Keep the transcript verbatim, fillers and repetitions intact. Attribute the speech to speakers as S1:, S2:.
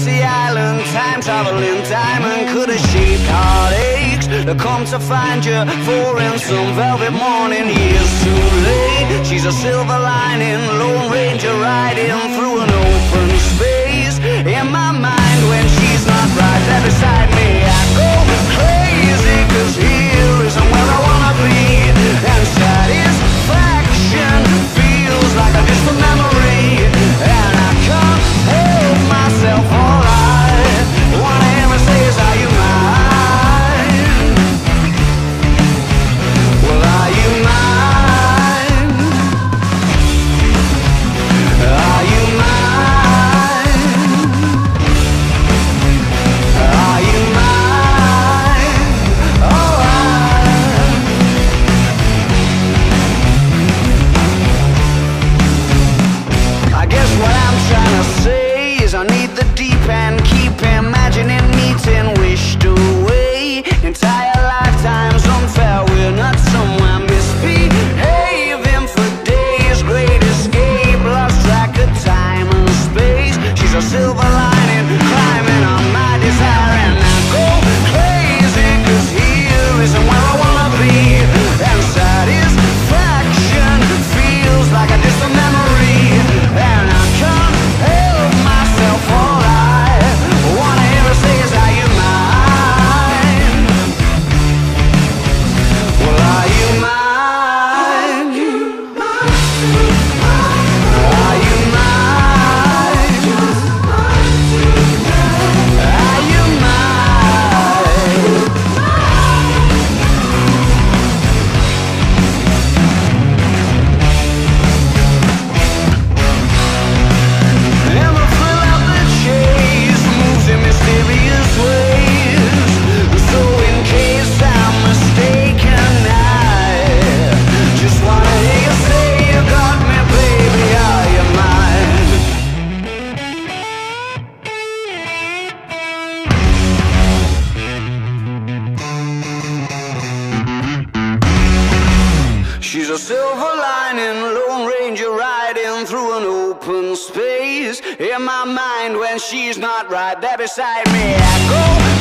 S1: fantasy island, time traveling diamond could have shaped heartaches to come to find you for in some velvet morning. Years too late, she's a silver lining, Lone Ranger riding through an open space. In my mind when she's not right there beside me, I go crazy, cause here isn't where I wanna be. And satisfaction feels like a distant memory, and I can't help myself. All I wanna hear her say is, are you mine? Well, are you mine? Are you mine? Are you mine? Oh, I guess what I'm trying to say is I need the deep end, keep imagining meeting wished away. Entire lifetimes unfair, we're not somewhere misbehaving for days. Great escape, lost track of time and space. She's a silver lining, climbing on my desire, and I go crazy, cause here isn't where I wanna be. And satisfaction feels like a distant memory, and I can't help myself. All I wanna hear her say is, are you mine? Well, are you mine? Are you mine? Are you mine? And the thrill of the chase moves in mysterious ways. So in case I'm mistaken, I just wanna hear you say you got me, baby. Are you mine? She's a silver lining, Lone Ranger riding through an open space. In my mind when she's not right there beside me, I go